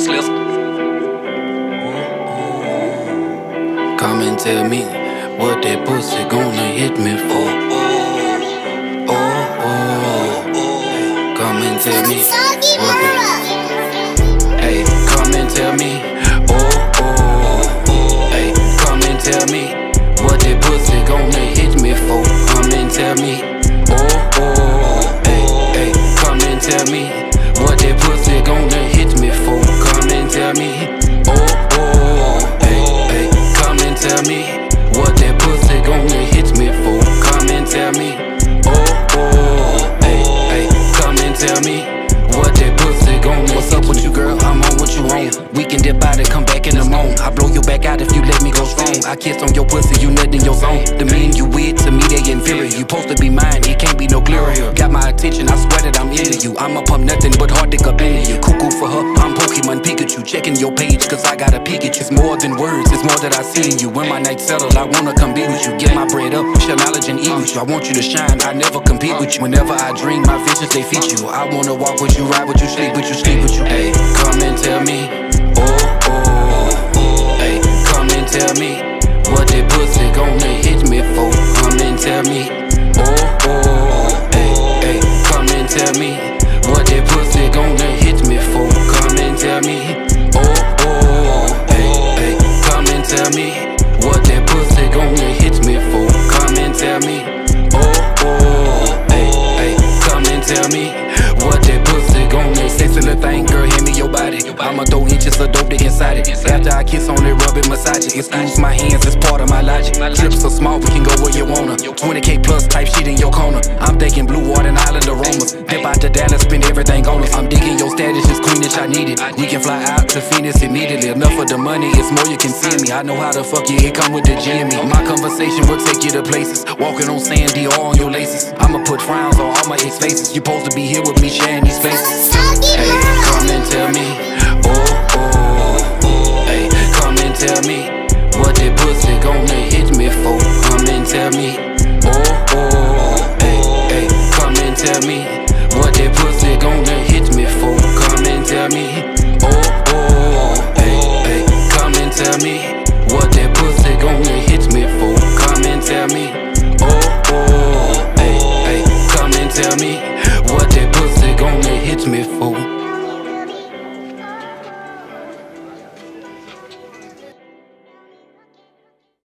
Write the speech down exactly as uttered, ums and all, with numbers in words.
Slip. Come and tell me what that pussy gonna hit me for. Oh, oh. Come and tell me what that. Hey, come and tell me. Oh, oh. Hey, come and tell me what that pussy gonna hit me for. Come and tell me. Oh, oh. Hey, hey, come and tell me what that pussy gonna hit me for. Come and tell me. Oh, oh. Hey, hey, come and tell me what that pussy gonna hit me for. Come and tell me. Oh, oh. Hey, hey, come and tell me what that pussy gonna. What's up with you, girl? I'm on what you on. We can dip out and come back in the moan. I blow you back out if you let me go strong. I kiss on your pussy, you nut in your zone. The mean you with, to me they inferior. You supposed to be mine, it can't be no clearer. Got my attention, I swear that I'm into you. I'ma pump nothing but hard dick up into you. Cuckoo for her, I'm Pokemon Pikachu. Checking your page, cause I got a peek at you. It's more than words, it's more that I see in you. When my night settle, I wanna come be with you. Get my bread up, share knowledge and eat with you. I want you to shine, I never compete with you. Whenever I dream, my visions they feature you. I wanna walk with you, ride with you, sleep with you, sleep with you. Hey, come and tell me. Oh, oh. Hey, come and tell me what that pussy gonna hit me for. Come and tell me. Oh, oh. Hey, hey, come and tell me what that pussy gonna hit me for. Come and tell me. Oh, oh. Hey, hey, come and tell me what that pussy gonna hit me for. Come and tell me. Oh, oh. Hey, hey, come and tell me what that pussy gonna. Sexy little thing, girl, hand me your body. I'ma throw inches of dope to inside it. After I kiss on it, rub it, massage it. Excuse my hands, it's part of my logic. Trips so small, we can go where you wanna. twenty K plus type shit in your corner. I'm thinking blue water and island aromas. Dip out to Dallas, spend everything on us. I'm digging your status, it's queenish, I need it. We can fly out to Phoenix immediately. Enough of the money, it's more you can see me. I know how to fuck you, it come with the G M E. My conversation will take you to places. Walking on sand, D R on your laces. I'ma put frowns on all my ex faces. You supposed to be here with me sharing these faces. Hey, come and tell me. Oh, oh. Hey, come and tell me what that pussy gonna hit me for. Come and tell me. Oh, oh. Hey, hey, come and tell me what that pussy gonna hit me for. Come and tell me. Oh, oh. Hey, hey, come and tell me what that pussy gonna hit me for. Come and tell me. Oh, oh. Hey, hey, come and tell me what that pussy gonna hit me for.